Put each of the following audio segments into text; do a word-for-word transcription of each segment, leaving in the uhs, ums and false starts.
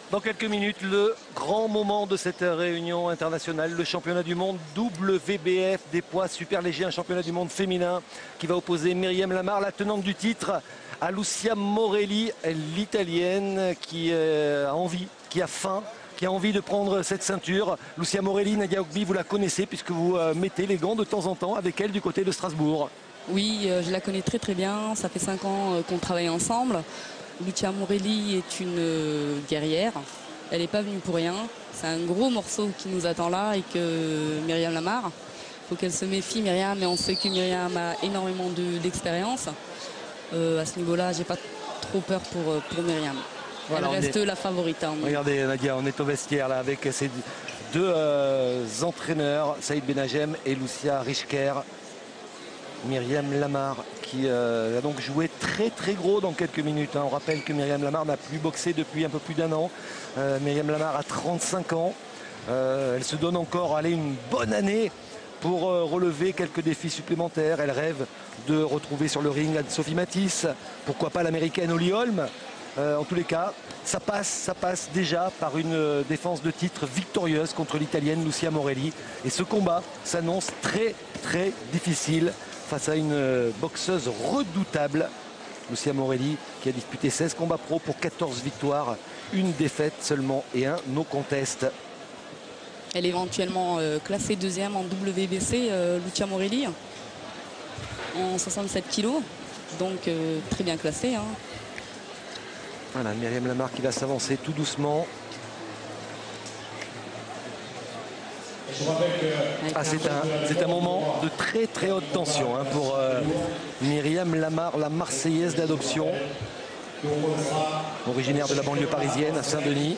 Dans quelques minutes, le grand moment de cette réunion internationale, le championnat du monde W B F des poids super légers, un championnat du monde féminin qui va opposer Myriam Lamar, la tenante du titre, à Lucia Morelli, l'italienne qui a envie, qui a faim, qui a envie de prendre cette ceinture. Lucia Morelli, Nadia Ogbi, vous la connaissez puisque vous mettez les gants de temps en temps avec elle du côté de Strasbourg. Oui, je la connais très très bien, ça fait cinq ans qu'on travaille ensemble. Lucia Morelli est une guerrière, elle n'est pas venue pour rien. C'est un gros morceau qui nous attend là et que Myriam Lamar, il faut qu'elle se méfie Myriam, et on sait que Myriam a énormément d'expérience. De, euh, à ce niveau-là, j'ai pas trop peur pour, pour Myriam. Voilà, elle reste est... la favorite. Hein, Regardez Nadia, on est au vestiaire là avec ces deux euh, entraîneurs, Saïd Benagem et Lucia Rischker. Myriam Lamar qui euh, a donc joué très très gros dans quelques minutes. Hein. On rappelle que Myriam Lamar n'a plus boxé depuis un peu plus d'un an. Euh, Myriam Lamar a trente-cinq ans. Euh, elle se donne encore allez, une bonne année pour euh, relever quelques défis supplémentaires. Elle rêve de retrouver sur le ring Anne-Sophie Matisse. Pourquoi pas l'américaine Holly Holm. Euh, en tous les cas, ça passe, ça passe déjà par une euh, défense de titre victorieuse contre l'italienne Lucia Morelli. Et ce combat s'annonce très très difficile face à une boxeuse redoutable, Lucia Morelli, qui a disputé seize combats pro pour quatorze victoires, une défaite seulement et un no contest. Elle est éventuellement euh, classée deuxième en W B C, euh, Lucia Morelli, en soixante-sept kilos, donc euh, très bien classée. Hein. Voilà, Myriam Lamar qui va s'avancer tout doucement. Ah, c'est un, un moment de très très haute tension hein, pour euh, Myriam Lamar, la Marseillaise d'adoption, originaire de la banlieue parisienne à Saint-Denis,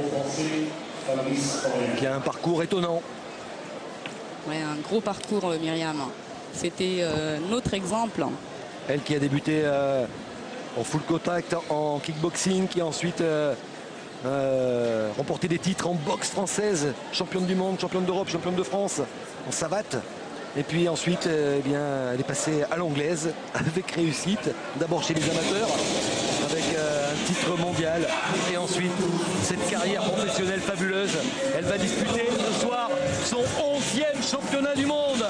qui a un parcours étonnant. Ouais, un gros parcours Myriam. C'était euh, notre exemple. Elle qui a débuté euh, en full contact en kickboxing, qui a ensuite euh, Euh, remporter des titres en boxe française, championne du monde, championne d'Europe, championne de France en savate. Et puis ensuite, euh, eh bien, elle est passée à l'anglaise avec réussite, d'abord chez les amateurs, avec euh, un titre mondial. Et ensuite, cette carrière professionnelle fabuleuse. Elle va disputer ce soir son onzième championnat du monde.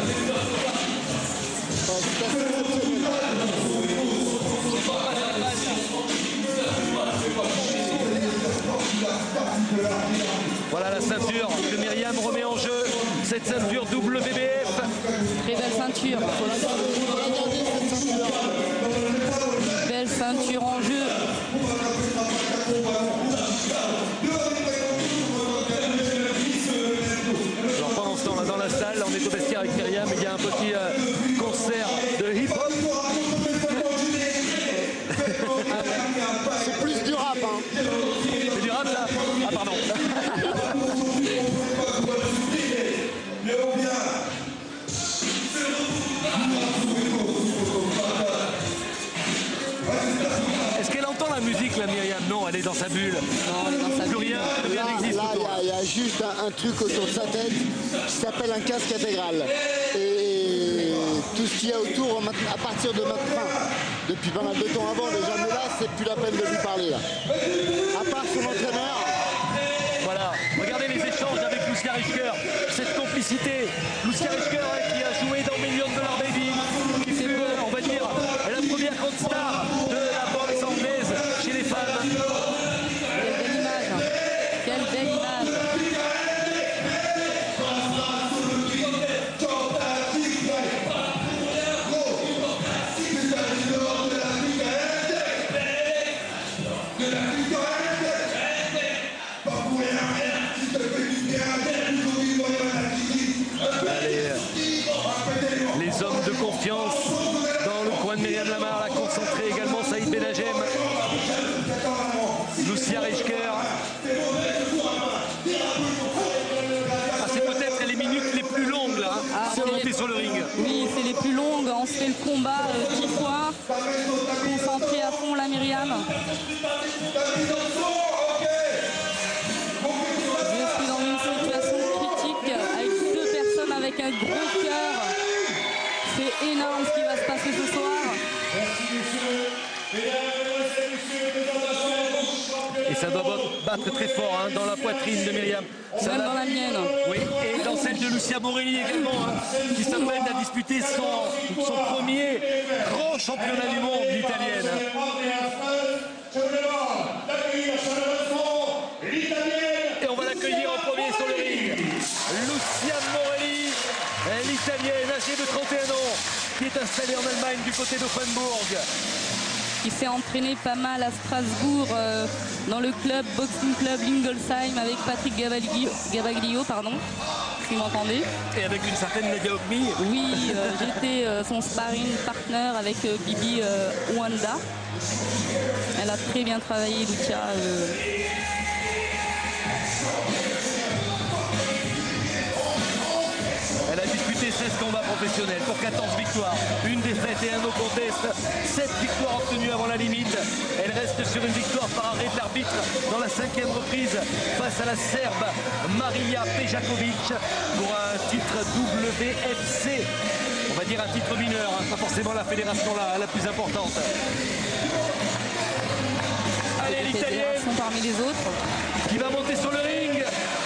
Voilà la ceinture que Myriam remet en jeu, cette ceinture W B F. Très belle ceinture. Belle ceinture en jeu. Alors pendant ce temps là dans la salle, on est au vestiaire avec Myriam, il y a un petit euh, concert de hip-hop. C'est plus du rap hein. C'est du rap là? Ah pardon. Est-ce qu'elle entend la musique la Myriam? Non, elle est dans sa bulle. Non, elle est dans sa plus bulle. rien, plus rien n'existe. Là, il y, y a juste un, un truc autour de sa tête qui s'appelle un casque intégral. Et tout ce qu'il y a autour, à partir de notre fin, depuis pas mal de temps avant déjà, mais là, c'est plus la peine de lui parler. Là. À part son entraîneur. Voilà, regardez les échanges avec Lucia Rischker, cette complicité. Lucia Rischker qui a joué dans Million Dollar Baby, qui fut, on va dire, la première grande star de la boxe anglaise chez les femmes. Quelle belle image, quelle belle image. Allez, les hommes de confiance dans le coin de Myriam Lamar, la concentrée également Saïd Benagem, Lucia Rischker. Ah, c'est peut-être les minutes les plus longues là, hein, Ah, pour monter les... sur le ring. Oui, c'est les plus longues, on se fait le combat euh, dix fois, concentré à fond la Myriam. Je suis dans une situation critique avec deux personnes avec un gros cœur. C'est énorme ce qui va se passer ce soir. Merci messieurs. Mesdames et messieurs, présentation du championnat. Et ça doit battre très fort hein, dans la poitrine de Myriam. Ça Même va... dans la mienne. Oui, et dans celle de Lucia Morelli également, hein, qui s'apprête à disputer son, son premier grand championnat du monde, l'italienne. Et on va l'accueillir en premier sur le ring. Lucia Morelli, l'italienne âgée de trente et un ans, qui est installée en Allemagne du côté d'Offenbourg. Qui s'est entraîné pas mal à Strasbourg euh, dans le club Boxing Club Lingolsheim avec Patrick Gavaglio, Gavaglio pardon, si vous m'entendez. Et avec une certaine Nadia Ogmi. Oui, euh, j'étais euh, son sparring partner avec euh, Bibi euh, Wanda. Elle a très bien travaillé, Lucia. Euh... Elle a disputé seize combats professionnels pour quatorze victoires, une défaite et un no contest, sept victoires obtenues avant la limite. Elle reste sur une victoire par arrêt de l'arbitre dans la cinquième reprise face à la Serbe Marija Pejakovic pour un titre W F C. On va dire un titre mineur, hein, pas forcément la fédération la, la plus importante. Allez, l'italienne parmi les autres qui va monter sur le ring.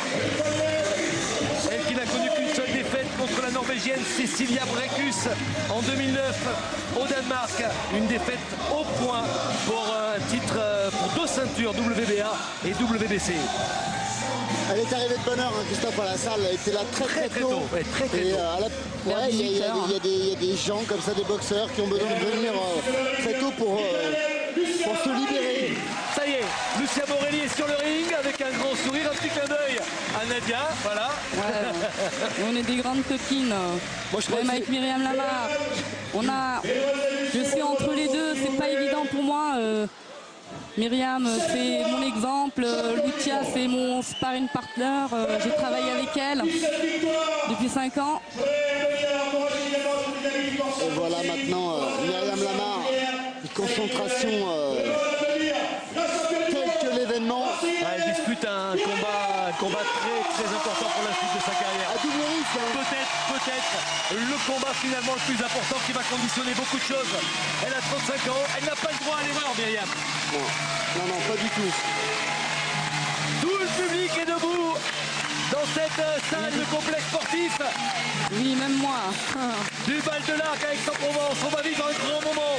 Elle qui n'a connu qu'une seule défaite contre la Norvégienne Cecilia Brækhus en deux mille neuf au Danemark. Une défaite au point pour un titre pour deux ceintures W B A et W B C. Elle est arrivée de bonne heure, hein, Christophe, à la salle. Elle était là très très, très, très tôt. tôt. Ouais, très, très et, tôt. Euh, la... ouais, il, y a, il, y a, il, y a des, il y a des gens comme ça, des boxeurs qui ont besoin de venir euh, très tôt pour, euh, pour se libérer. Ça y est, Lucia Morelli est sur le ring avec un grand sourire, un petit clin d'œil à Nadia, voilà. Ouais, on est des grandes copines. Moi, je Même avec Myriam Lamar. On a, je suis entre les deux, c'est pas évident pour moi. Euh, Myriam, c'est mon exemple. Lucia, c'est mon sparring partner. Euh, J'ai travaillé avec elle depuis cinq ans. Et voilà maintenant euh, Myriam Lamar, une concentration euh, telle que l'événement. Elle dispute un combat, un combat très très important pour la suite de sa carrière. À double risque. Hein. Peut-être, peut-être le combat finalement le plus important qui va conditionner beaucoup de choses. Elle a trente-cinq ans, elle n'a pas le droit à l'erreur, Myriam. Non, non, non, pas du tout. Tout le public est debout dans cette salle de complexe sportif. Oui, même moi. Du Val de l'Arc avec Aix-en-Provence, on va vivre un grand moment.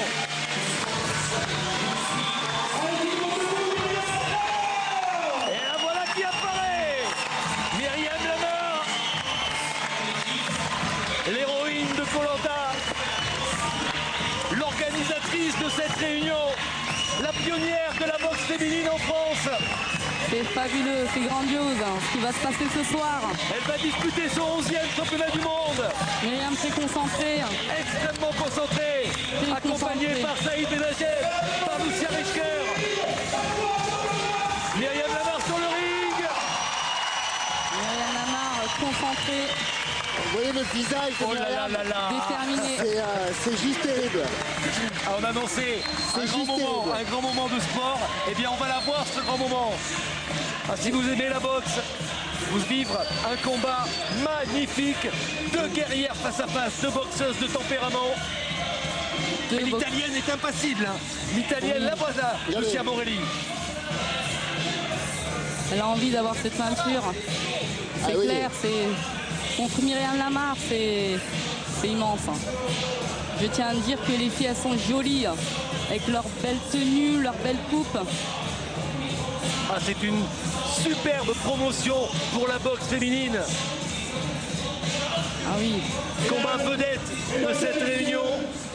Et la voilà qui apparaît, Myriam Lamar, l'héroïne de Koh Lanta, l'organisatrice de cette réunion, la pionnière de la boxe féminine en France. C'est fabuleux, c'est grandiose hein, ce qui va se passer ce soir. Elle va disputer son onzième championnat du monde. Myriam très concentrée. Extrêmement concentrée. Très accompagnée concentrée. par Saïd Benajeb, par Lucia Richter. Myriam Lamar sur le ring. Myriam Lamar concentrée. Vous voyez le visage de Oh là là Myriam, là là. Déterminée. c'est euh, c'est juste terrible. Ah, on a annoncé un C'est grand juste moment, terrible. un grand moment de sport. Eh bien, on va la voir ce grand moment. Ah, si vous aimez la boxe, vous vivre un combat magnifique, deux guerrières face à face, deux boxeuses de tempérament. Deux Et l'italienne est impassible. Hein. L'italienne, Oui. la voilà, Regardez. Lucia Morelli. Elle a envie d'avoir cette ceinture. C'est Ah oui. clair, c'est contre Myriam Lamar, c'est c'est immense. hein. Je tiens à dire que les filles, elles sont jolies, hein, avec leurs belles tenues, leurs belles coupes. Ah, c'est une superbe promotion pour la boxe féminine. Ah oui, Combat vedette de cette réunion.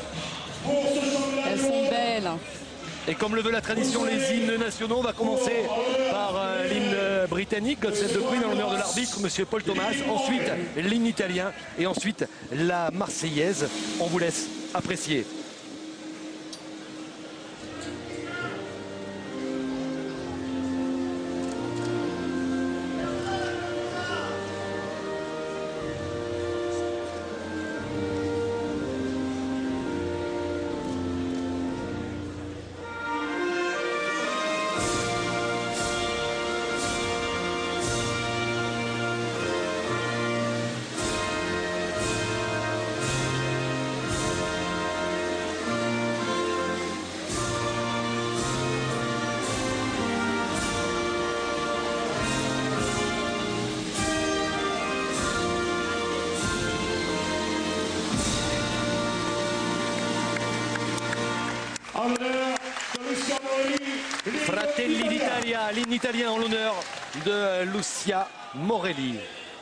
elles sont belles. Et comme le veut la tradition, les hymnes nationaux, on va commencer par euh, l'hymne euh, britannique, God Save the Queen, en l'honneur de l'arbitre, monsieur Paul Thomas. Ensuite, l'hymne italien et ensuite la Marseillaise. On vous laisse apprécier. Fratelli d'Italia, l'hymne italien en l'honneur de Lucia Morelli.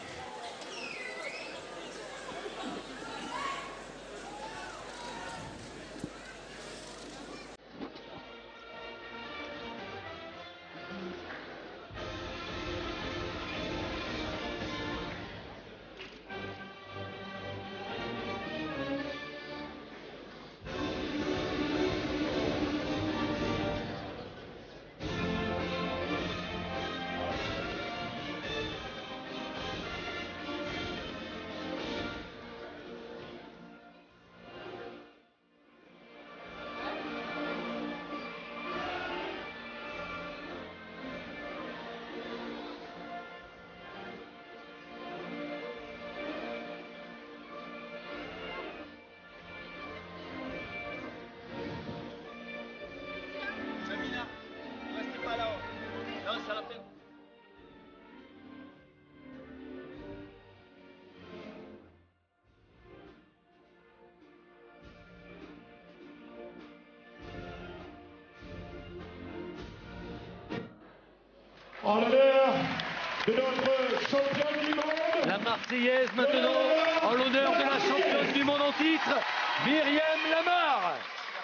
En l'honneur de notre championne du monde. La Marseillaise maintenant, en l'honneur de la championne du monde en titre, Myriam Lamar.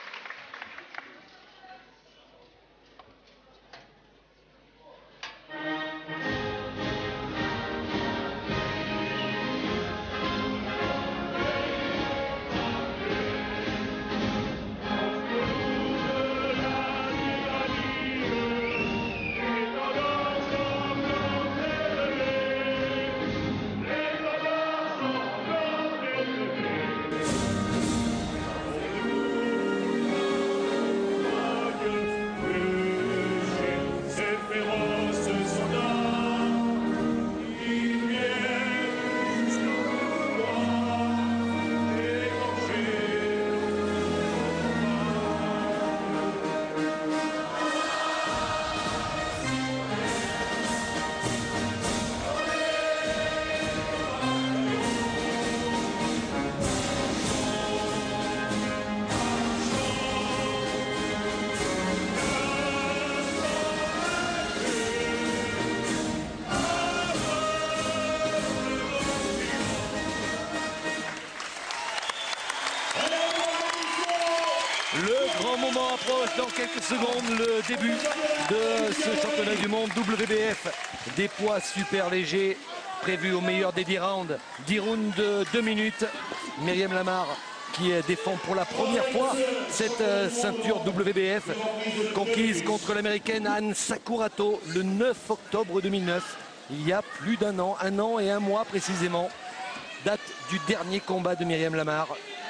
Le grand moment approche dans quelques secondes, le début de ce championnat du monde W B F des poids super légers prévu au meilleur des dix rounds. dix rounds de deux minutes. Myriam Lamar qui défend pour la première fois cette ceinture W B F conquise contre l'américaine Anne Sakurato le neuf octobre deux mille neuf. Il y a plus d'un an, un an et un mois précisément, date du dernier combat de Myriam Lamar.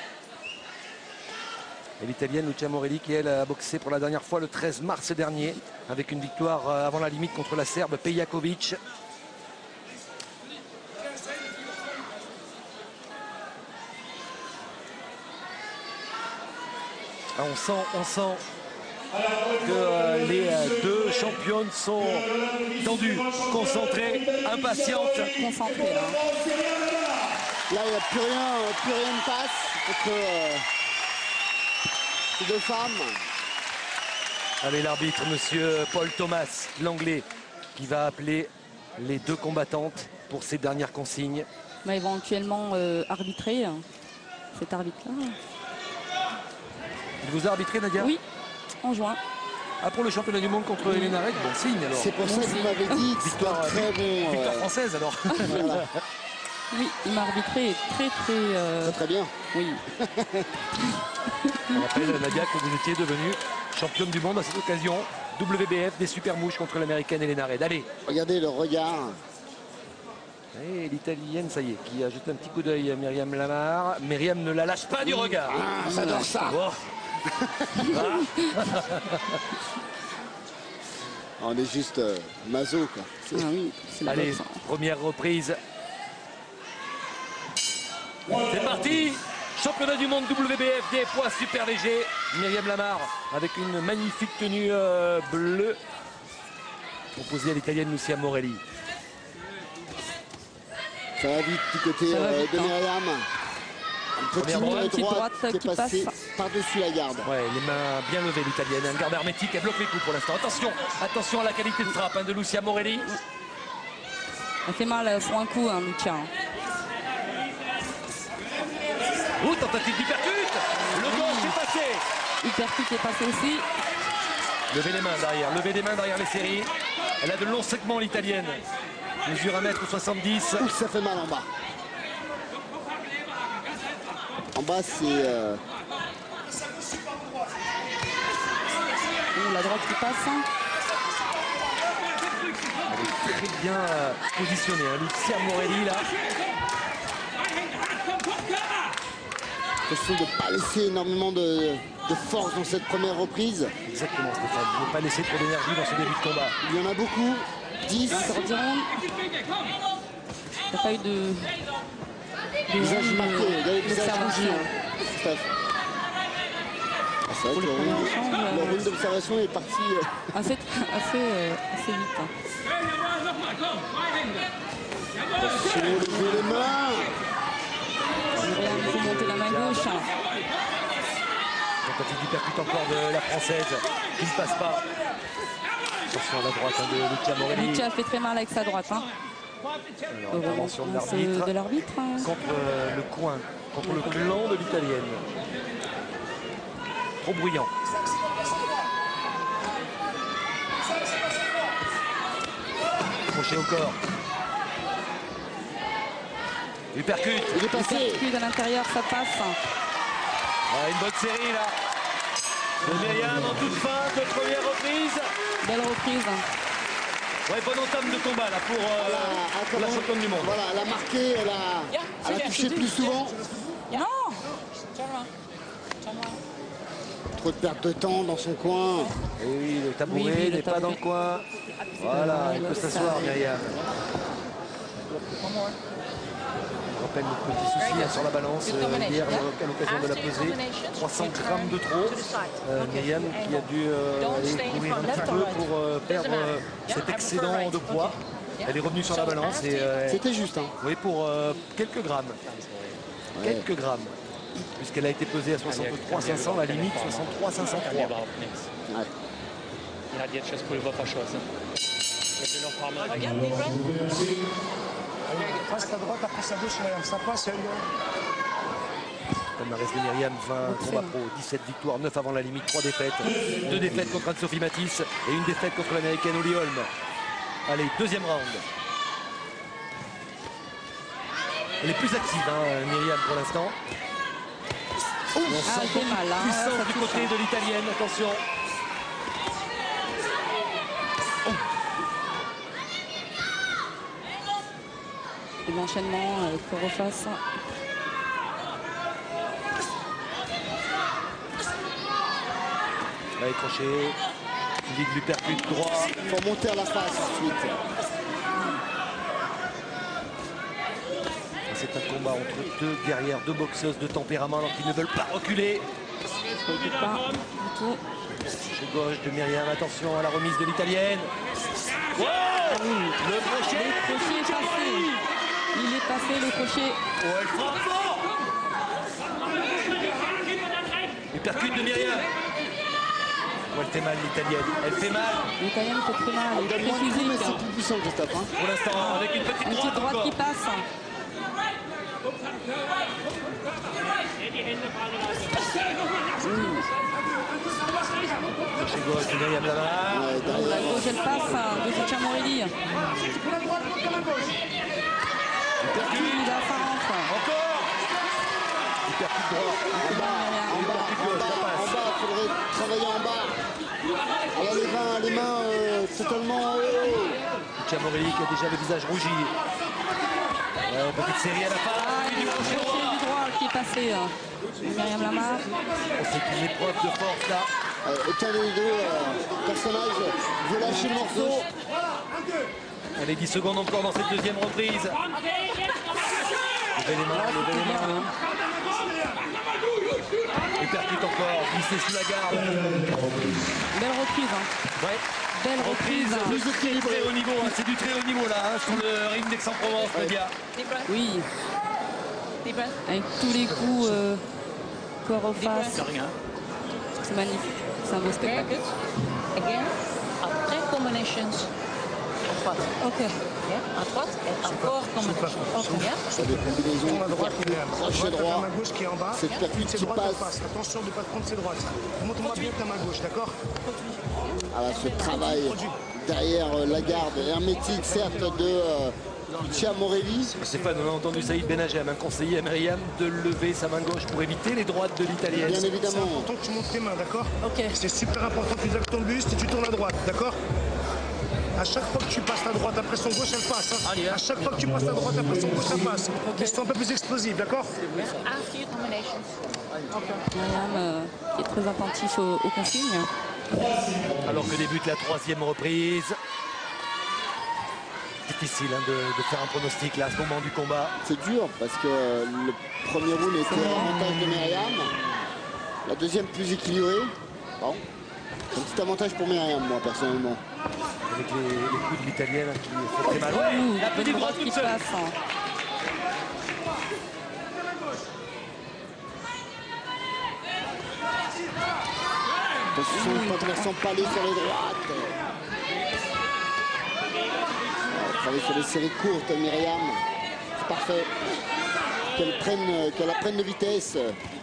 Et l'Italienne Lucia Morelli qui elle a boxé pour la dernière fois le treize mars dernier avec une victoire avant la limite contre la Serbe Pejakovic. Ah, on sent, on sent que euh, les euh, deux championnes sont tendues, concentrées, impatientes. Concentrées là. Là, il n'y a plus rien, plus rien ne passe entre euh, ces deux femmes. Allez, l'arbitre, monsieur Paul Thomas, l'anglais, qui va appeler les deux combattantes pour ces dernières consignes. Va éventuellement euh, arbitrer cet arbitre-là. Il vous a arbitré, Nadia? Oui, en juin. Ah, pour le championnat du monde contre Elena Reg, bon signe alors. C'est pour ça que vous m'avez dit que c'était un très bon. Victoire euh, française alors. voilà. Oui, il m'a arbitré très très... euh, Très très bien. Oui. On rappelle, Nadia, que vous étiez devenue championne du monde à cette occasion. W B F des super mouches contre l'américaine Elena Reg. Allez. Regardez le regard. Et l'italienne, ça y est, qui a jeté un petit coup d'œil à Myriam Lamar. Myriam ne la lâche pas du regard. Ah, j'adore ça. Oh. On est juste euh, maso quoi. Ah oui, c'est la Allez, boxe. première reprise. C'est parti. Championnat du monde W B F des poids super légers. Myriam Lamar avec une magnifique tenue euh, bleue proposée à l'italienne Lucia Morelli. Ça va vite du côté Ça va euh, vite, de hein. Myriam. Petit Première droite, petite droite qui est qui passé passe. par-dessus la garde. Ouais, les mains bien levées, l'italienne. Un garde hermétique, elle bloque les coups pour l'instant. Attention, attention à la qualité de frappe hein, de Lucia Morelli. Elle fait mal sur un coup, hein, Lucia. Ouh, tentative d'hypercute. Le gauche est passé. Hypercute est passé aussi. Levez les mains derrière, levez les mains derrière les séries. Elle a de longs segments, l'italienne. Mesure un mètre soixante-dix. Ouh, ça fait mal en bas. En bas, c'est... Euh... Ouh, la droite qui passe. Hein. Elle est très bien euh, positionnée, hein. Lucia Morelli, là. Question de ne pas laisser énormément de, de force dans cette première reprise. Exactement, Stéphane. Ne pas laisser trop d'énergie dans ce début de combat. Il y en a beaucoup. dix. Encore dix rounds. Il n'y a pas eu de... de Visage round marqué. Il y a les visages d'observation. rougis. Hein, Steph. Ah, c'est vrai que le round, le round d'observation est parti. Euh... Assez, assez, euh, assez vite. Hein. Sur lever les mains. Il faut monter la main gauche. Tentative d'hypercute encore de la française qui ne passe pas. Attention à la droite hein, de Lucia Morelli. Lucia fait très mal avec sa droite. Hein. Alors, intervention de l'arbitre de l'arbitre. Hein. contre euh, le coin, contre le clan de l'italienne. Trop bruyant. Crochet au corps. Hypercute. Il est passé. Hypercute à l'intérieur, ça passe. Ouais, une bonne série là. De Myriam en toute fin de première reprise. Belle reprise. Ouais, bonne entame de combat là pour, euh, Elle a- pour la comment- championne du monde. Voilà, elle a marqué, elle a, elle a touché plus souvent. Non. Trop de perte de temps dans son coin. Et oui, le tabouret Oui, oui, le n'est pas dans le tabouret. coin. Voilà, elle peut s'asseoir, Myriam. Je rappelle le petit souci hein, sur la balance euh, hier à l'occasion de la pesée. trois cents grammes de trop. Euh, Myriam qui a dû euh, aller courir un petit peu pour euh, perdre euh, cet excédent de poids. Elle est revenue sur la balance et euh, C'était juste. Hein. oui, pour euh, quelques grammes. Ouais. Quelques grammes. Puisqu'elle a été pesée à soixante-trois cinq cents, la limite soixante-trois cinq cent trois. Ouais. Radziecz spływa szosy. Face à droite, après sa gauche, ça passe. Palmarès de Myriam, vingt combats pro, dix-sept victoires, neuf avant la limite, trois défaites. deux défaites contre Anne-Sophie Matisse et une défaite contre l'américaine Holly Holm. Allez, deuxième round. Elle est plus active, hein, Myriam, pour l'instant. On Ah, sent elle fait mal. Hein. puissance Ça du touche, côté hein. de l'italienne, attention. Et l'enchaînement, euh, qu'on refasse. Elle est crochet. Ligue lui percute droit. Il faut monter à la face ensuite. C'est un combat entre deux guerrières, deux boxeuses de tempérament alors qu'ils ne veulent pas reculer. Pas du tout. Chez gauche de Myriam, attention à la remise de l'italienne. Wow, le crochet. Le crochet est passé. Il est passé, le crochet. Oh, elle frappe fort. Il percute de Myriam. Oh, elle fait mal l'italienne. Elle fait mal. L'italienne fait très mal. Elle Elle est donne très moins de coups, mais physique. c'est plus puissant, Christophe. Hein. Pour l'instant, avec une petite Une droite petite droite encore. qui passe. Chez gauche de Myriam Lamar. Ouais, derrière. La gauche, elle passe de Lucia Morelli. Il percute. Il a sa rentre. Encore. Il percute droit. En bas, en bas, en bas, en bas, il faudrait travailler en bas. Elle a les mains, les mains euh, totalement en haut. Lucia Morelli qui a déjà le visage rougi. Ouais, petite série à la fin. Ah, Puis du le crochet crochet droit. du droit qui est passé. hein. Myriam Lamar. C'est une épreuve de force là. Euh, aucun des deux euh, personnages veut lâcher le morceau. Allez, dix secondes encore dans cette deuxième reprise. Levez les mains, levez les mains. Il percute encore, glissé sous la garde. Belle reprise. Hein. Ouais. Belle Reprise reprise. de très, très haut niveau, hein. C'est du très haut niveau là, hein, sur le ring d'Aix-en-Provence, Nadia. Oui. avec tous les coups euh, corps au face. De rien. C'est magnifique, c'est un beau Very spectacle. good. Again, après combinations. À droite. Ok. Yeah. À droite et encore combinations. Ok. Yeah. C'est des combinaisons Tourne à droite, hyper Myriam. crochet Droite, ta droit. main gauche qui est en bas. Cette percute C'est qui droite, elle passe. passe. Attention de ne pas te prendre ses droites. Montre-moi bien ta main gauche, d'accord? Ah, ce travail derrière euh, la garde hermétique, certes, de euh, Lucia Morelli. Stéphane, on a entendu Saïd Benajem, un conseiller à Myriam, de lever sa main gauche pour éviter les droites de l'italienne. Bien C'est évidemment. important que tu montes tes mains, d'accord? Ok. C'est super important que tu axes ton buste et tu tournes à droite, d'accord? À chaque fois que tu passes ta droite après son gauche, elle passe. Hein. À chaque fois que tu passes ta droite après son gauche, elle passe. Mais c'est un peu plus explosif, d'accord? After combinations. Myriam euh, qui est très attentif aux, aux consignes. Alors que débute la troisième reprise. Difficile hein, de, de faire un pronostic là à ce moment du combat. C'est dur parce que le premier round était à l'avantage de Myriam. La deuxième plus équilibrée. Bon. C'est un petit avantage pour Myriam, moi, personnellement. Avec les, les coups de l'italienne qui fait très mal. Ouais, Ouh, la bonne petite droite droite qui toute seule. passe. hein. Attention, pas de l'accent palais sur les droites. Elle travaille sur les séries courtes, Myriam. C'est parfait. Qu'elle prenne, qu'elle apprenne de vitesse.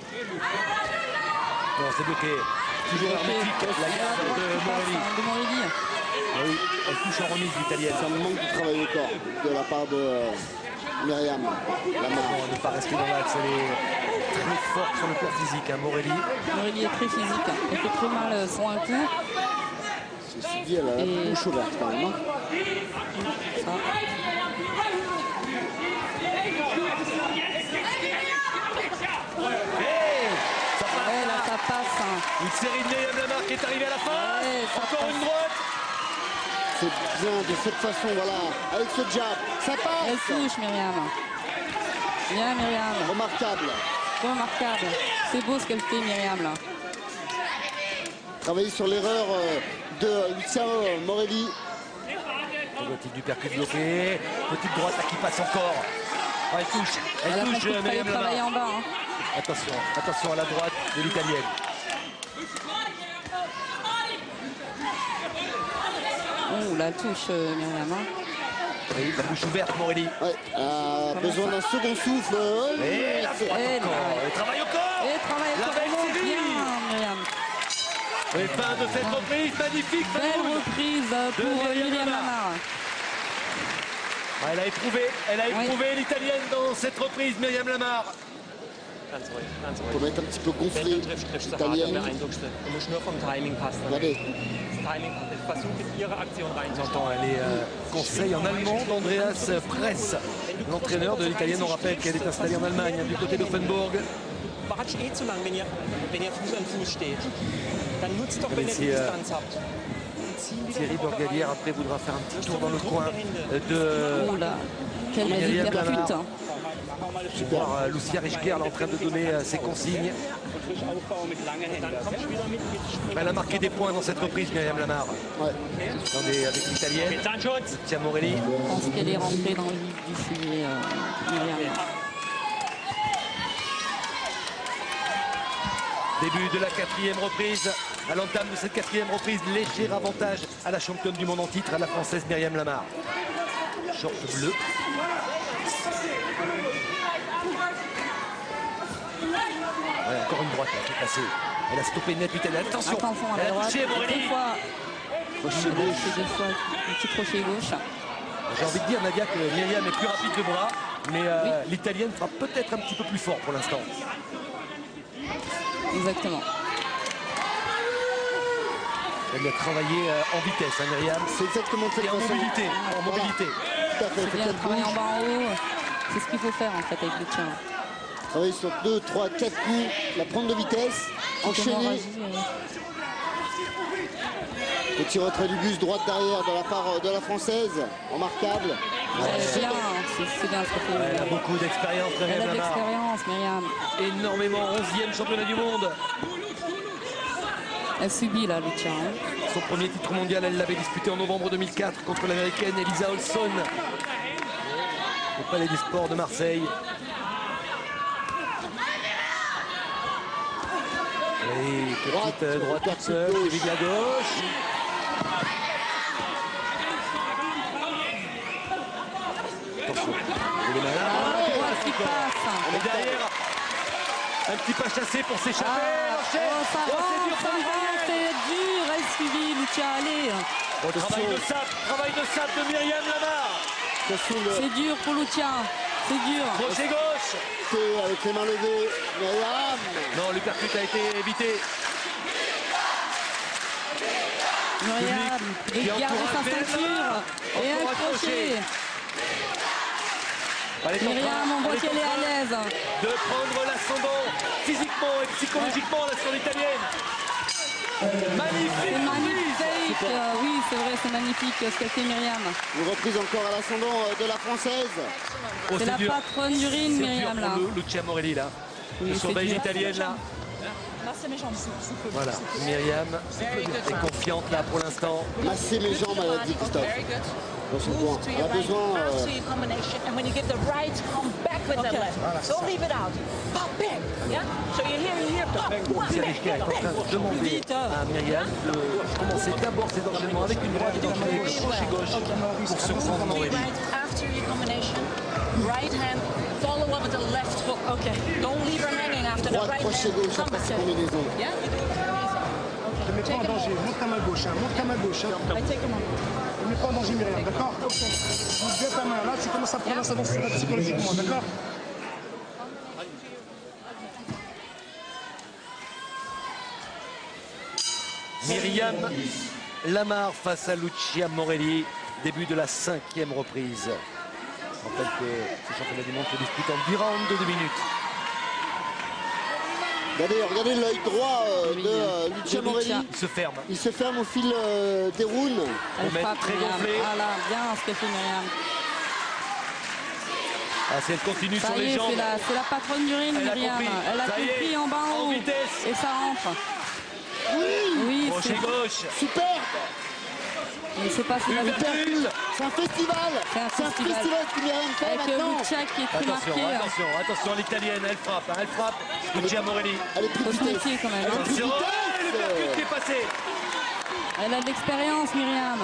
Non, c'est bloqué. Toujours Ok. hermétique, la Et la garde droite de qui passe, Morelli. hein, de Morelli. Ah oui, elle touche en remise l'italienne. Ça me manque du travail au corps de la part de euh, Myriam. La main. Bon, ne pas rester dans l'axe, elle est très forte sur le plan physique, hein, Morelli. Morelli est très physique. hein. Elle fait très mal euh, sur un coup. Ceci dit, elle a la Et- bouche ouverte quand même. hein. Ça. Hey, ça passe Ouais, là, là. ça passe. hein. Une série de Myriam Lamar qui est arrivée à la fin. Ouais, ça Encore passe. une droite. C'est bien de cette façon, voilà. Avec ce jab, ça Elle passe. touche, Myriam. Bien, Myriam. Remarquable. Remarquable. C'est beau ce qu'elle fait, Myriam, là. Travailler sur l'erreur euh, de Lucia Morelli. Tentative du percute bloqué. Petite droite là qui passe encore. Ah, elle touche. Elle, Elle a touche compris qu'il fallait Myriam Lamar. travailler en bas. hein. Attention, attention à la droite de l'italienne. Oh, la touche, euh, Myriam. hein. Oui, la bouche ouverte, Morelli. Ouais, euh, besoin d'un second souffle. Oh, Et la c'est- droite Elle, encore. ouais. Elle travaille au corps. Et travaille La sur belle le mot. série. Bien, Myriam. Et fin de cette reprise magnifique. Belle Farouz. reprise euh, pour De euh, Myriam Myriam Lamar. Lamar. Ah, elle a éprouvé, elle a Oui. éprouvé l'italienne dans cette reprise, Myriam Lamar. Ganz ruhig, ganz Faut ruhig. mettre un petit peu Wenn du gonflé. triffst, triffst du hart und Italienne. beeindruckst du. Du musst nur vom Timing passen. Regardez. Das Timing, versuche ihre Aktion reinzustellen. J'entends, elle est euh, conseil en allemand d'Andreas Press, l'entraîneur de l'italienne. On rappelle qu'elle est installée en Allemagne, hein, du côté d'Offenburg. Watsch eh zu lang, wenn ihr, wenn ihr Fuß an Fuß steht. Dann nutzt doch, wenn ihr si, die euh, Distanz habt. Und zieh wieder Thierry den Kopf Borgalière rein. après voudra faire un petit tour dans le coin euh, de Oh là, quelle Myriam percute. Lamar. hein. voir euh, Lucia Rischker là, en train de donner euh, ses consignes. Elle a marqué des points dans cette reprise, Myriam Lamar. Ouais. Attendez, avec l'italienne, Lucia Morelli. Je pense qu'elle est rentrée dans le vif du sujet, euh, Myriam. Début de la quatrième reprise. À l'entame de cette quatrième reprise, léger avantage à la championne du monde en titre, à la française Myriam Lamar. Short bleu. Ouais, encore une droite là, qui est passée. Elle a stoppé net l'italienne. Attention, Attention à elle la a droite. touché Deux Morelli. fois, Crochet elle a gauche. fait deux fois un petit crochet gauche. J'ai envie de dire, Nadia, que Myriam est plus rapide de bras, mais euh, l'italienne frappe peut-être un petit peu plus fort pour l'instant. Exactement. Elle a travaillé euh, en vitesse, hein, Myriam. C'est exactement de cette Et en façon. mobilité, en Voilà. mobilité. Tout à fait. C'est Faut bien de qu'elle travailler en bouge. bas en haut. C'est ce qu'il faut faire en fait avec le tien. Travailler sur deux, trois, quatre coups. La prendre de vitesse. Enchaîner. Hémorragie, euh, Petit retrait du buste droite derrière de la part euh, de la française. Remarquable. C'est bien, c'est c'est bien ce qu'elle fait. Elle a beaucoup d'expérience, Elle Myriam a de Lamar. l'expérience, Myriam. Énormément, onzième championnat du monde. Elle subit là le tien. hein. Son premier titre mondial, elle l'avait disputé en novembre deux mille quatre contre l'américaine Elisa Olson au Palais des Sports de Marseille. Allez, Droite, petite euh, droite toute seule, gauche. Kevin de la gauche. Attention, il est malin. Ah, droite qui passe. Et derrière, un petit pas chassé pour s'échapper. Ah, L'enchaîne. oh, ça Oh, c'est rentre, dur ça pour l'Italienne. rentre, c'est dur. Elle suivi, Lucia, allez. Bon, travail de sape, travail de sape de Myriam Lamar. Attention de C'est dur pour Lucia. C'est dur. Crochet gauche. c'est avec les mains levées. Myriam. Non, l'uppercut a été évité. Myriam, qui de garder encourage sa Myriam ceinture. Lamar. Et un Encore un crochet. crochet. Elle est en Myriam, train- on voit elle est qu'elle en est à train l'aise. de prendre l'ascendant physiquement et psychologiquement là sur l'italienne. Magnifique. C'est magnifique. Euh, oui, c'est vrai, c'est magnifique ce qu'a fait Myriam. Une reprise encore à l'ascendant euh, de la française. Oh, C'est la dur. patronne du ring, C'est Myriam, dur là. pour Lu- Lucia Morelli là. Oui, Je c'est surveille dur. l'italienne là. Là, c'est mes jambes. Voilà, Myriam est confiante là pour l'instant. Masser mes jambes, elle a dit Christophe. Very good. Dans son Move coin. to Elle a your right, besoin. pass euh, to your combination, and when you give the right, come back with the left. Don't leave it out. Pop back, yeah? So you're here, you're here, pop, one Lucia back, Richter est en train de demander à Myriam de commencer d'abord ses enchaînements avec une droite et d'enchaîner avec le crochet gauche pour surprendre Be Morelli. right after your combination. Right hand, follow up with the left hook. Okay. Don't leave her hanging after the Droite, right crochet hand. gauche Come après back. ses combinaisons. Yeah, you do it very easy. Ne mets pas en danger, monte ta main gauche, hein, monte ta main gauche. Hein. I take him on. Ne mets pas en danger Myriam, d'accord? Monte bien ta main, là tu commences à prendre ça psychologiquement, d'accord? Myriam Lamar face à Lucia Morelli, début de la cinquième reprise. Je rappelle que ce championnat du monde se dispute en dix rounds de deux minutes. Regardez, regardez l'œil droit euh, Oui, de euh, de Lucia Lucia. Morelli. Il se ferme. Il se ferme au fil euh, des rounds. Elle met frappe, très Myriam. gonflé. Voilà, bien ce qu'a fait Myriam. Ah, si elle continue Ça sur y les est, jambes. c'est la, c'est la patronne du ring, Elle a Myriam. compris. Elle a Ça y est, compris en bas en en haut. vitesse. Et ça rentre. Oui, Oui, Crochet c'est gauche. super. mais c'est pas si la Uppercut. C'est un festival. C'est un C'est un festival. festival que Myriam fait Avec maintenant. Lucia qui est très Attention, marquée. attention, attention, l'italienne, elle frappe, hein, elle frappe. Lucia Morelli. Elle est prise Faut de se vitesse. méfier quand même. Elle est prise de Attention, vitesse. le percute qui est passé. Elle a de l'expérience, Myriam.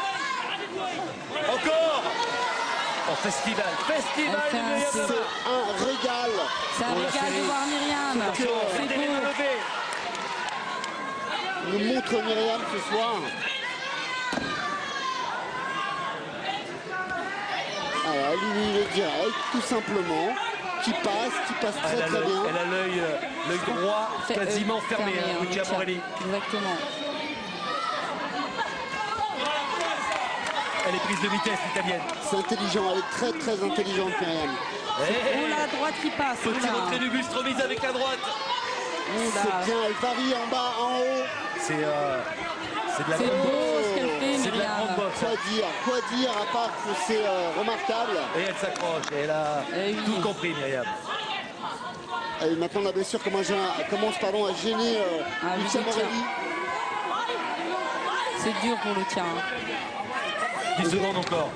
Encore. En festival, festival Elle fait de un- Myriam C'est Lamar. un régal. C'est un Bon, là, régal c'est- de voir Myriam. Attention, C'est regardez les mains beau. levées. Nous montre Myriam ce soir. Alors, elle lui le direct, tout simplement, qui passe, qui passe très Elle a très l'œil- bien. elle a l'œil euh, l'œil droit Fait- euh, quasiment fermé, hein, hein, Lucia Lucia. Morelli. Exactement. Elle est prise de vitesse, l'italienne. C'est intelligent, elle est très très intelligente, Myriam. Eh, Oh la droite qui passe. Petit Oula. retrait du buste remise avec la droite. Oula. C'est bien, elle varie en bas, en haut. C'est euh, c'est de la C'est grande beau boxe. ce qu'elle fait, C'est de la grande Myriam. boxe. Quoi dire, quoi dire à part que c'est euh, remarquable. Et elle s'accroche. Et elle a Eh oui. tout compris, Myriam. Et maintenant la blessure commence, à- commence pardon, à gêner euh, Ah, Lucia Lucia. Morelli. C'est dur pour Lucia. hein. dix secondes encore.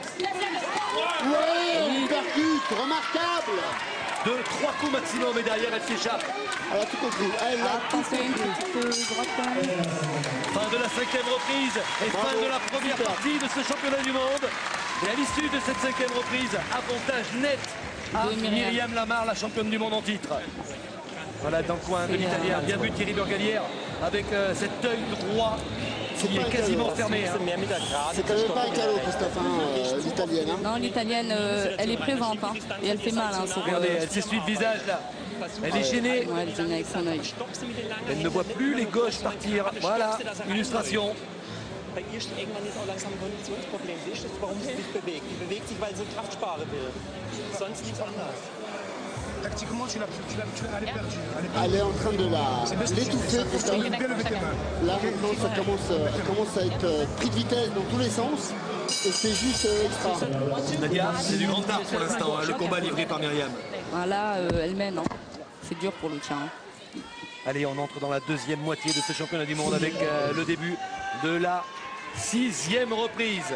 Ouais, une percute, remarquable. Deux, trois coups maximum et derrière elle s'échappe. Elle a tout compris. Elle a tout Attention, une compris. petite euh, droite quand même. Fin de la cinquième reprise et Bravo. fin de la première Super. partie de ce championnat du monde. Et à l'issue de cette cinquième reprise, avantage net à De Myriam. Myriam Lamar, la championne du monde en titre. Voilà dans le coin de C'est, l'Italien. euh, Bien vu Thierry Burgalière avec euh, cet œil droit C'est qui pas est un quasiment calot. fermé. hein. C'est quand même pas un calot, Christophe, hein, euh, l'italienne. hein. Non, l'italienne, euh, elle est présente. hein. Et elle fait mal. Hein, sur, Regardez, euh, elle s'essuie le visage là. Elle est gênée. ouais, elle gêne avec son œil. Elle ne voit plus les gauches partir. Voilà, illustration. Bei ihr ist irgendwann jetzt auch langsam ein Konditionsproblem. Siehst du, warum sie sich bewegt? Die bewegt sich, weil sie Kraft sparen will. Sonst nichts anderes. Tactiquement, tu l'as, tu l'as, tu l'as, elle est perdue. Elle est perdue. Elle est en train de la l'étouffer, Christophe. Bien lever tes mains. Là maintenant ça commence, euh, elle commence à être euh, pris de vitesse dans tous les sens. Et c'est juste euh, extra. Nadia, c'est du grand art pour l'instant, hein, le combat livré par Myriam. Voilà, euh, elle mène. hein. C'est dur pour Lucia. hein. Allez, on entre dans la deuxième moitié de ce championnat du monde avec euh, le début de la sixième reprise.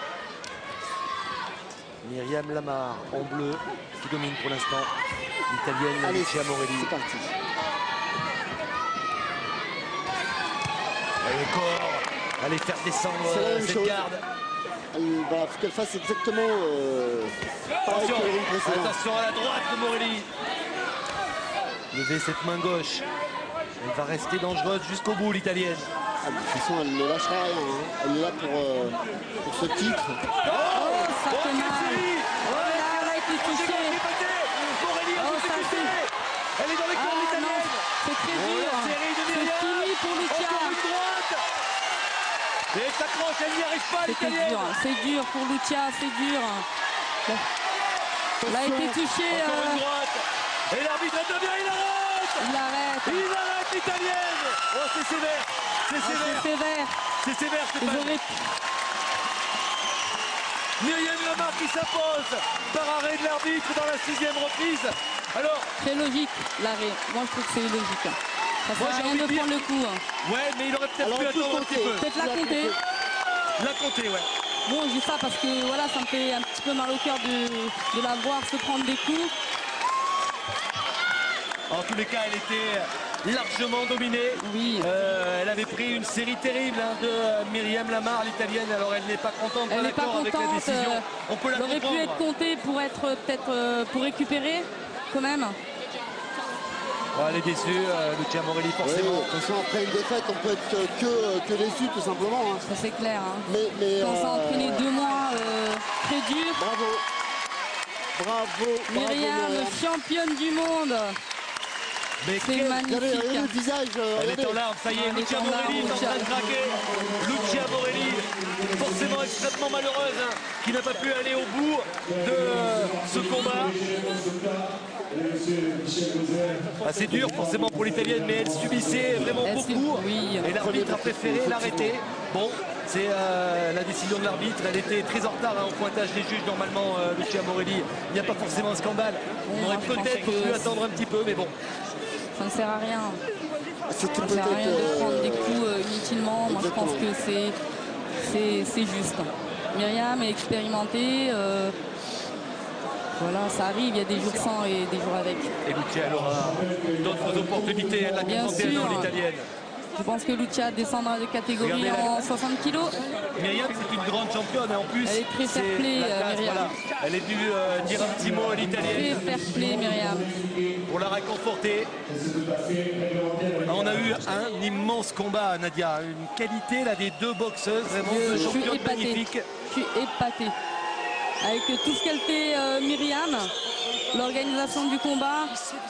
Myriam Lamar en bleu qui domine pour l'instant l'italienne Allez, Lucia Morelli. c'est parti. le corps, aller faire descendre euh, cette chose. garde. Il va faut qu'elle fasse exactement euh, pareil que le round précédent. Attention à la droite de Morelli. Lever cette main gauche. Elle va rester dangereuse jusqu'au bout, l'italienne. Ah, de toute façon, elle ne lâchera rien. Hein. Elle est là pour, euh, pour ce titre. Oh, ça fait mal. Oh là, elle a été touchée. Oh, ça fait... Elle est dans les corps Ah, italiennes. c'est très dur. C'est fini pour Lucia. Encore une droite. Et elle s'accroche, elle n'y arrive pas, l'italienne. dur, c'est dur pour Lucia, c'est dur. Elle a été touchée. Encore euh... une droite. Et l'arbitre devient, il arrête. Il arrête. Il arrête l'italienne. Oh, c'est sévère. C'est Ah, sévère. c'est sévère. C'est sévère, c'est Ils pas... auraient... Myriam Lamar qui s'impose par arrêt de l'arbitre dans la sixième reprise. Alors, c'est logique l'arrêt. Moi je trouve que c'est logique. Ça sert Moi, à j'ai rien envie de de dire- prendre le coup. ouais, mais il aurait peut-être pu attendre un petit peu. Peut-être la compter. La compter, ouais. Bon, je dis ça parce que voilà, ça me fait un petit peu mal au cœur de, de la voir se prendre des coups. En tous les cas, elle était largement dominée. Oui. Euh, elle avait pris une série terrible hein, de euh, Myriam Lamar, l'italienne. Alors elle n'est pas contente, Elle n'est pas d'accord avec la contente. décision. euh, On peut la elle aurait pu comprendre. être comptée pour être euh, peut-être euh, pour récupérer quand même. Bon, elle est déçue, euh, Lucia Morelli, Oui, forcément. de toute façon, après une défaite, on peut être que, euh, que déçu, tout simplement. Hein. Ça c'est clair. Hein. Mais, mais, On s'est euh, entraîné deux mois euh, très dur. Bravo. Bravo. Myriam, bravo, Myriam. championne du monde. Mais C'est quel- magnifique. Regardez, regardez le visage. euh, Elle est regardez. en larmes, ça y est, Elle est Lucia en Morelli est en larmes, train de Lucia. craquer. Lucia Morelli, forcément extrêmement malheureuse, hein, qui n'a pas pu aller au bout de euh, ce combat. Ah, c'est dur forcément pour l'italienne, mais elle subissait vraiment Elle beaucoup. sub- oui. Et l'arbitre a préféré l'arrêter. Bon, c'est euh, la décision de l'arbitre. Elle était très en retard hein, au pointage des juges. Normalement, euh, Lucia Morelli, il n'y a pas forcément un scandale. On Non, aurait je pense peut-être que pu c'est- attendre un petit peu, mais bon. Ça ne sert à rien. C'était Ça ne sert à rien peut-être. de prendre euh, des coups euh, inutilement. Moi, je pense que c'est c'est c'est juste. Myriam est expérimentée. euh, voilà, ça arrive. Il y a des jours sans et des jours avec. Et Lucia, elle aura d'autres opportunités. Elle l'a Bien confrontée elle, dans sûr. l'italienne. Je pense que Lucia descendra de catégorie Regardez la- en soixante kilos. Myriam, c'est une grande championne et en plus, Elle est très c'est fair-play, la euh, classe, Myriam. voilà. Elle est venue euh, dire un petit mot à Très l'italienne fair-play, Myriam. pour la réconforter. Ah, on a eu un immense combat, Nadia. Une qualité là, des deux boxeuses, vraiment Je, deux je suis championnes épatée. magnifiques. Je suis épatée. Avec tout ce qu'elle fait, euh, Myriam, l'organisation du combat,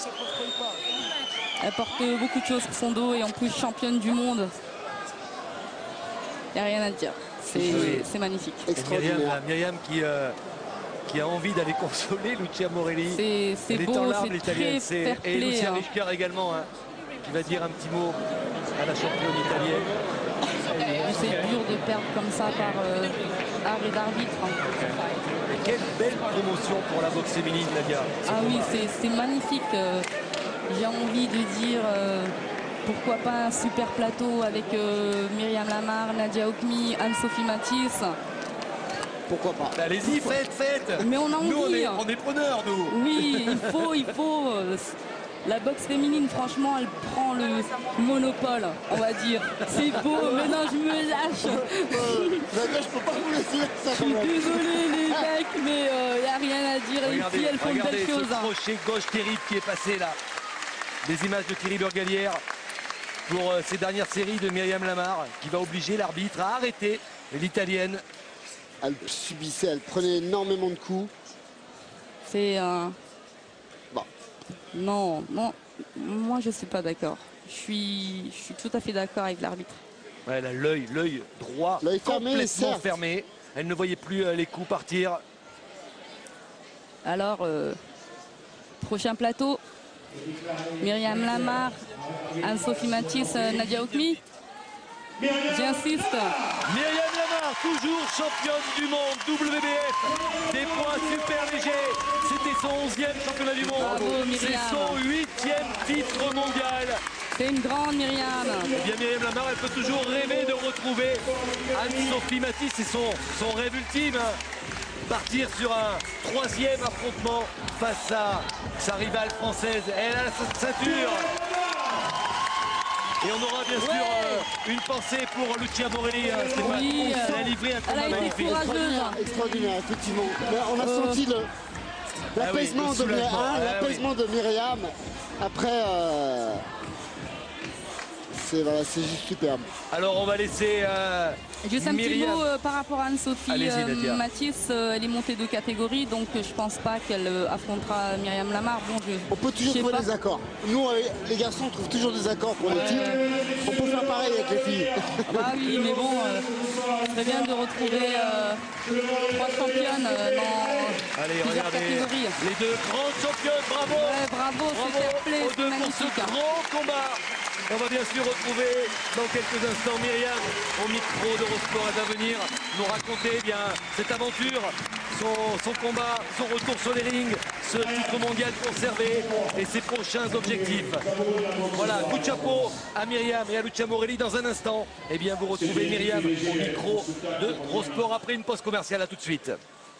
elle porte beaucoup de choses sur son dos et en plus championne du monde. Il n'y a rien à dire. C'est Oui. c'est magnifique. Et Myriam, Extraordinaire. là, Myriam qui, euh, qui a envie d'aller consoler Lucia Morelli. C'est c'est Elle est en beau, larmes, c'est l'italienne. très C'est- fair Et play. Lucia hein. Richter également, hein, qui va dire un petit mot à la championne italienne. C'est dur de perdre comme ça par euh, arrêt d'arbitre. Et quelle belle promotion pour la boxe féminine, Nadia. Ah oui, c'est c'est magnifique. euh, J'ai envie de dire euh, pourquoi pas un super plateau avec euh, Myriam Lamar, Nadia Okmi, Anne-Sophie Mathis. Pourquoi pas. Bah, allez-y, faites, faites. Mais on a Nous, on envie. est, on est preneurs, nous. Oui, il faut, il faut. euh, La boxe féminine, franchement, elle prend le monopole, on va dire. C'est beau, mais non, je me lâche. Euh, Nadia, je peux pas vous laisser ça. Je suis désolée, les mecs, mais il n'y a rien à dire. Les Regardez, filles, elles font de regardez belles ce choses. hein. crochet gauche terrible qui est passé là. Des images de Thierry Burgalière pour euh, ces dernières séries de Myriam Lamar qui va obliger l'arbitre à arrêter l'italienne. Elle subissait, elle prenait énormément de coups. C'est un. Bon. Non, non, moi je suis pas d'accord. Je suis, je suis tout à fait d'accord avec l'arbitre. Ouais, elle a l'œil, l'œil droit L'œil fermé, complètement certes. fermé. Elle ne voyait plus euh, les coups partir. Alors, euh, prochain plateau, Myriam Lamar, Anne-Sophie Mathis, euh, Nadia Okmi. J'insiste. Myriam Lamar, toujours championne du monde, W B F, des points super légers. C'était son onzième championnat du monde. Bravo, C'est Myriam. son huitième titre mondial. C'est une grande Myriam. Eh bien, Myriam Lamar, elle peut toujours rêver de retrouver Anne-Sophie Mathis. C'est son, son rêve ultime. hein. Partir sur un troisième affrontement face à sa rivale française. Elle a sa ceinture. Et on aura bien sûr euh, une pensée pour Lucia Morelli. Hein, oui, elle a livré un combat magnifique. Extraordinaire, extraordinaire, effectivement. Mais on a euh... senti l'apaisement ah oui, de, ah oui. de Myriam. Après, euh... c'est voilà, juste superbe. Alors on va laisser euh, juste un Myriam. petit mot euh, par rapport à Anne-Sophie euh, Mathis. Euh, elle est montée de catégorie, donc euh, je pense pas qu'elle euh, affrontera Myriam Lamar. Bon, je, on peut toujours trouver pas. des accords. Nous, les garçons, on trouve toujours des accords pour les titres. On peut faire pareil avec les filles. Ah bah oui, mais bon, euh, c'est bien de retrouver euh, trois championnes euh, dans Allez, plusieurs regardez, catégories. Les deux grandes championnes, bravo. Ouais, bravo, bravo c'est fair play, aux deux pour ce grand combat. On va bien sûr retrouver dans quelques instants Myriam au micro d'Eurosport. Elle va venir nous raconter eh bien, cette aventure, son, son combat, son retour sur les rings, ce titre mondial conservé et ses prochains objectifs. Voilà, coup de chapeau à Myriam et à Lucia Morelli. Dans un instant, eh bien, vous retrouvez Myriam au micro de Eurosport après une pause commerciale. À tout de suite.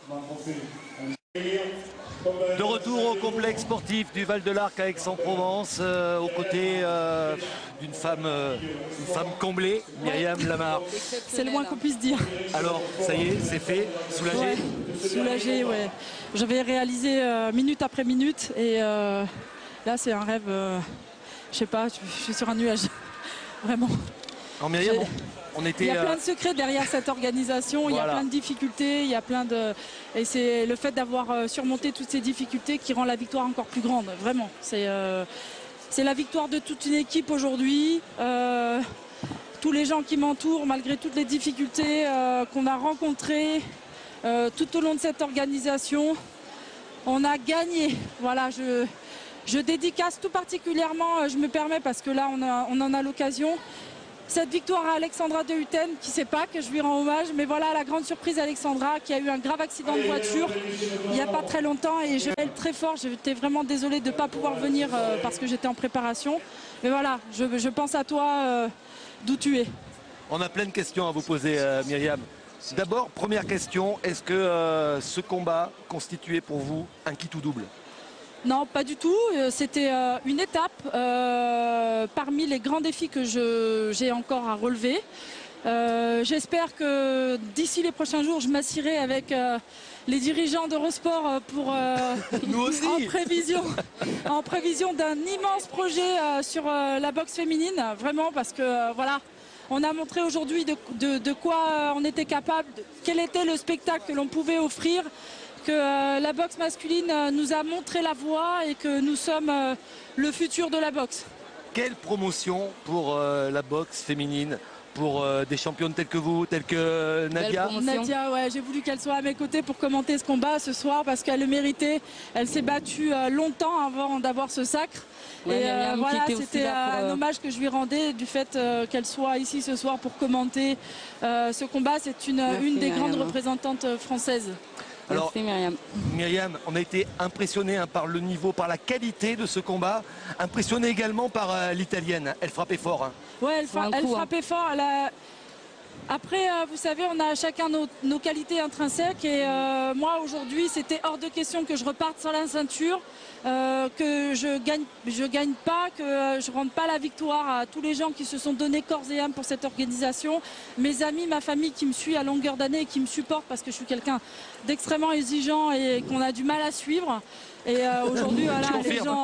De retour au complexe sportif du Val-de-Larc à Aix-en-Provence, euh, aux côtés euh, d'une femme, euh, une femme comblée, Myriam Lamar. C'est le moins qu'on puisse dire. Alors, ça y est, c'est fait, soulagé ouais, Soulagé, ouais. Je vais réaliser euh, minute après minute et euh, là, c'est un rêve, euh, je sais pas, je, je suis sur un nuage, vraiment. Alors Myriam, on était... Il y a plein de secrets derrière cette organisation, voilà. Il y a plein de difficultés, il y a plein de... Et c'est le fait d'avoir surmonté toutes ces difficultés qui rend la victoire encore plus grande, vraiment. C'est euh... la victoire de toute une équipe aujourd'hui. Euh... Tous les gens qui m'entourent, malgré toutes les difficultés euh, qu'on a rencontrées euh, tout au long de cette organisation, on a gagné. Voilà, je, je dédicace tout particulièrement, je me permets parce que là on, a, on en a l'occasion, cette victoire à Alexandra de Hutten, qui ne sait pas que je lui rends hommage, mais voilà la grande surprise Alexandra qui a eu un grave accident de voiture il n'y a pas très longtemps et je l'aime très fort. J'étais vraiment désolée de ne pas pouvoir venir euh, parce que j'étais en préparation. Mais voilà, je, je pense à toi euh, d'où tu es. On a plein de questions à vous poser, euh, Myriam. D'abord, première question, est-ce que euh, ce combat constituait pour vous un kit ou double ? Non, pas du tout. C'était euh, une étape euh, parmi les grands défis que j'ai encore à relever. Euh, J'espère que d'ici les prochains jours, je m'assierai avec euh, les dirigeants d'Eurosport pour euh, Nous aussi. en prévision, en prévision d'un immense projet euh, sur euh, la boxe féminine. Vraiment, parce que euh, voilà, on a montré aujourd'hui de, de, de quoi on était capable, de, quel était le spectacle que l'on pouvait offrir. Que euh, la boxe masculine euh, nous a montré la voie et que nous sommes euh, le futur de la boxe. Quelle promotion pour euh, la boxe féminine, pour euh, des championnes telles que vous, telles que Nadia. Nadia, ouais, j'ai voulu qu'elle soit à mes côtés pour commenter ce combat ce soir parce qu'elle le méritait. Elle s'est battue euh, longtemps avant d'avoir ce sacre. Ouais, et euh, voilà, c'était pour, un euh... hommage que je lui rendais du fait euh, qu'elle soit ici ce soir pour commenter euh, ce combat. C'est une, une des grandes représentantes françaises. Alors, merci Myriam. Myriam, on a été impressionné hein, par le niveau, par la qualité de ce combat. Impressionné également par euh, l'italienne. Elle frappait fort. Hein. Ouais, elle, fra elle coup, frappait hein. fort. Elle a... Après, euh, vous savez, on a chacun nos, nos qualités intrinsèques. Et euh, moi, aujourd'hui, c'était hors de question que je reparte sans la ceinture, euh, que je gagne, je gagne pas, que euh, je rende pas la victoire à tous les gens qui se sont donnés corps et âme pour cette organisation. Mes amis, ma famille qui me suit à longueur d'année et qui me supportent parce que je suis quelqu'un d'extrêmement exigeant et qu'on a du mal à suivre. Et euh, aujourd'hui, voilà, les gens...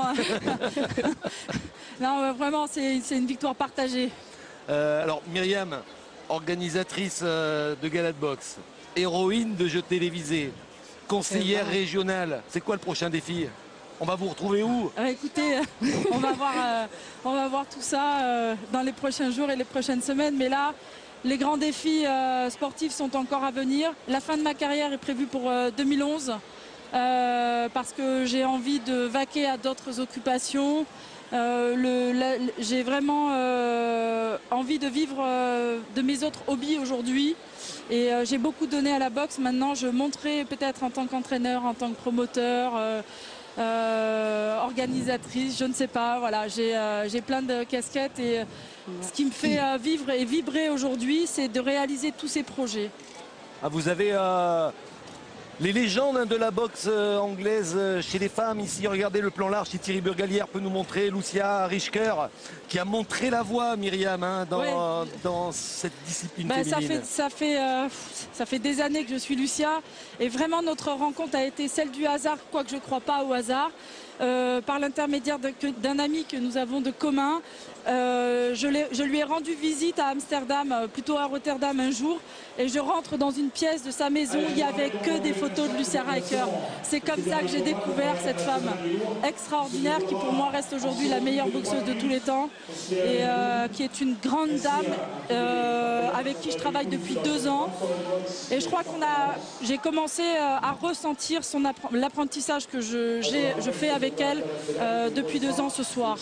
non, vraiment, c'est une victoire partagée. Euh, alors, Myriam, organisatrice euh, de gala de boxe, héroïne de jeux télévisés, conseillère régionale, c'est quoi le prochain défi? On va vous retrouver où? euh, Écoutez, on va, voir, euh, on va voir tout ça euh, dans les prochains jours et les prochaines semaines. Mais là, les grands défis euh, sportifs sont encore à venir. La fin de ma carrière est prévue pour euh, deux mille onze euh, parce que j'ai envie de vaquer à d'autres occupations. Euh, J'ai vraiment euh, envie de vivre euh, de mes autres hobbies aujourd'hui et euh, j'ai beaucoup donné à la boxe. Maintenant, je monterai peut-être en tant qu'entraîneur, en tant que promoteur, euh, euh, organisatrice, je ne sais pas. Voilà, j'ai euh, j'ai plein de casquettes et euh, ce qui me fait euh, vivre et vibrer aujourd'hui, c'est de réaliser tous ces projets. Ah, vous avez euh, Les légendes hein, de la boxe euh, anglaise euh, chez les femmes. Ici, regardez le plan large. Si Thierry Burgalière peut nous montrer Lucia Rischker, qui a montré la voie, Myriam, hein, dans, ouais. dans cette discipline ben, féminine. Ça fait, ça, fait, euh, ça fait des années que je suis Lucia. Et vraiment, notre rencontre a été celle du hasard, quoique je ne crois pas au hasard. Euh, par l'intermédiaire d'un ami que nous avons de commun. Euh, je, je lui ai rendu visite à Amsterdam, euh, plutôt à Rotterdam un jour, et je rentre dans une pièce de sa maison, il n'y avait que des photos de Lucia Rischker. C'est comme ça que j'ai découvert cette femme extraordinaire qui pour moi reste aujourd'hui la meilleure boxeuse de tous les temps et euh, qui est une grande dame euh, avec qui je travaille depuis deux ans. Et je crois qu'on a, j'ai commencé à ressentir l'apprentissage que je, je fais avec elle euh, depuis deux ans ce soir.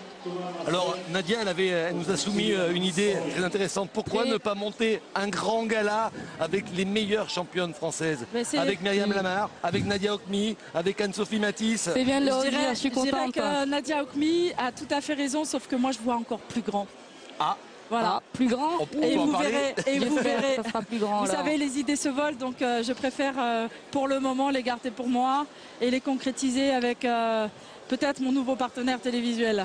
Alors Nadia, elle, avait, elle nous a soumis une idée très intéressante. Pourquoi ne pas monter un grand gala avec les meilleures championnes françaises, avec Myriam Lamar, avec Nadia Okmi, avec Anne-Sophie Matisse. C'est bien le je dirais, je suis contente. Je dirais que Nadia Okmi a tout à fait raison, sauf que moi je vois encore plus grand. Ah. Voilà, ah, plus grand. On, et, on vous verrez, et vous verrez, ça sera plus grand. Vous là. savez, les idées se volent, donc euh, je préfère euh, pour le moment les garder pour moi et les concrétiser avec euh, peut-être mon nouveau partenaire télévisuel.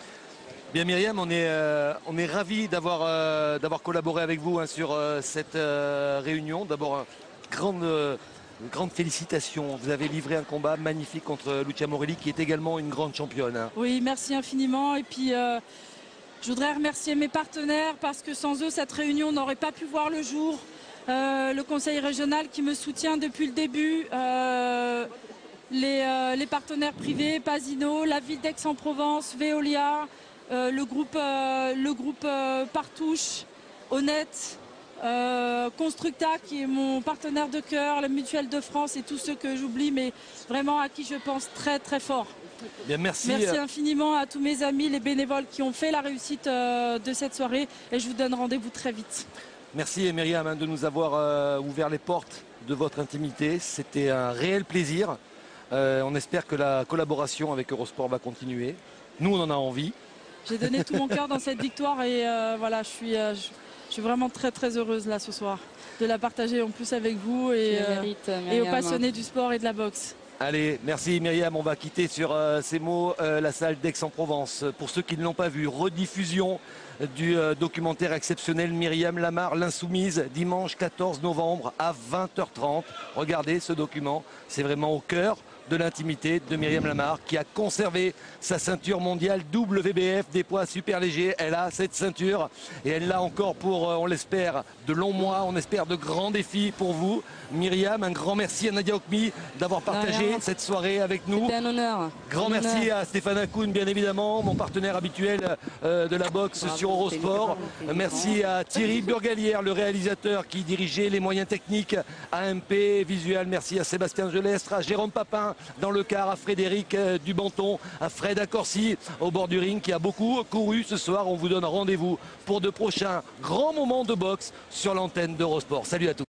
Bien Myriam, on est, euh, on est ravis d'avoir euh, d'avoir collaboré avec vous hein, sur euh, cette euh, réunion. D'abord, euh, grande, euh, grande félicitations. Vous avez livré un combat magnifique contre Lucia Morelli, qui est également une grande championne. Hein. Oui, merci infiniment. Et puis, euh, je voudrais remercier mes partenaires parce que sans eux, cette réunion n'aurait pas pu voir le jour. Euh, le conseil régional qui me soutient depuis le début. Euh, les, euh, les partenaires privés, Pasino, la ville d'Aix-en-Provence, Veolia. Euh, le groupe, euh, le groupe euh, Partouche, Honnête, euh, Constructa qui est mon partenaire de cœur, la Mutuelle de France et tous ceux que j'oublie, mais vraiment à qui je pense très très fort. Bien, merci. Merci infiniment à tous mes amis, les bénévoles qui ont fait la réussite euh, de cette soirée et je vous donne rendez-vous très vite. Merci Myriam hein, de nous avoir euh, ouvert les portes de votre intimité. C'était un réel plaisir. Euh, on espère que la collaboration avec Eurosport va continuer. Nous, on en a envie. J'ai donné tout mon cœur dans cette victoire et euh, voilà, je suis, euh, je, je suis vraiment très très heureuse là ce soir de la partager en plus avec vous et, euh, mérite, et aux passionnés du sport et de la boxe. Allez, merci Myriam, on va quitter sur euh, ces mots euh, la salle d'Aix-en-Provence. Pour ceux qui ne l'ont pas vu, rediffusion du euh, documentaire exceptionnel Myriam Lamar, l'insoumise, dimanche quatorze novembre à vingt heures trente. Regardez ce document, c'est vraiment au cœur de l'intimité de Myriam Lamar qui a conservé sa ceinture mondiale W B F des poids super légers. Elle a cette ceinture et elle l'a encore pour, on l'espère, de longs mois, on espère de grands défis pour vous. Myriam, un grand merci à Nadia Okmi d'avoir partagé cette soirée avec nous. C'était un honneur. Grand un merci honneur. à Stéphane Akoun, bien évidemment, mon partenaire habituel euh, de la boxe Bravo, sur Eurosport. Merci à Thierry Burgalière, le réalisateur qui dirigeait les moyens techniques A M P Visual. Merci à Sébastien Gelestre, à Jérôme Papin dans le quart, à Frédéric euh, Dubanton, à Fred Accorsi au bord du ring qui a beaucoup couru ce soir. On vous donne rendez-vous pour de prochains grands moments de boxe sur l'antenne d'Eurosport. Salut à tous.